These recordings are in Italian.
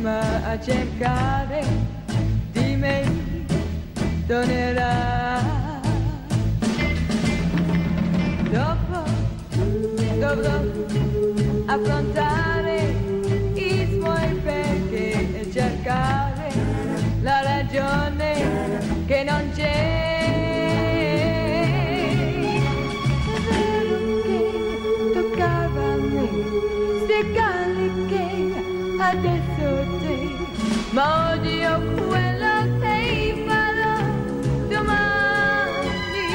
prima a cercare di me tornerà. Dopo dovrò affrontare i suoi perché e cercare la ragione che non c'è. È vero che toccava a me spiegargli che adesso te, ma odio quello che farò domani.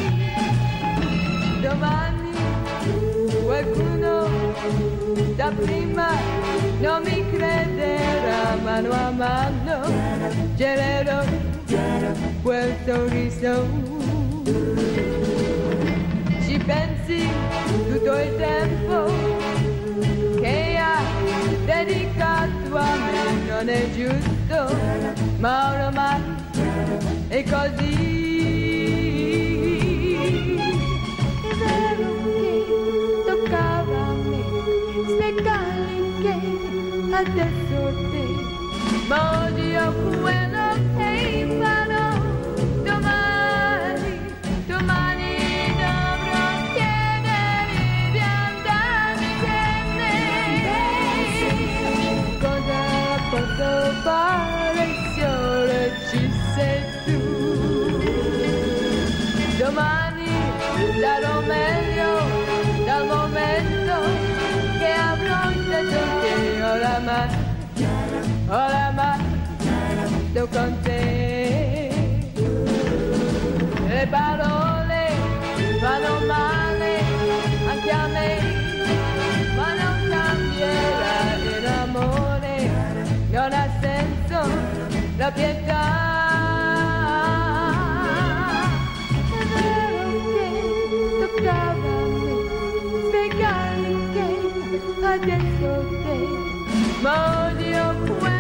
Domani qualcuno da prima non mi crederà, mano a mano gelerò quel sorriso. Ci pensi tutto il tempo che ha dedicato a me, non è giusto, ma ormai è così. È vero che toccava a me spiegargli che adesso te, ma odio quello che farò domani. Domani dovrò chiedergli di andarmene. Cosa posso fare se ora ci sei tu? Domani darò meglio dal momento che avrò detto che oramai sto con te. Le parole fanno male anche a me, ma non cambierà l'amore, non ha senso la pietà. È vero che toccava a me spiegargli che adesso te, ma odio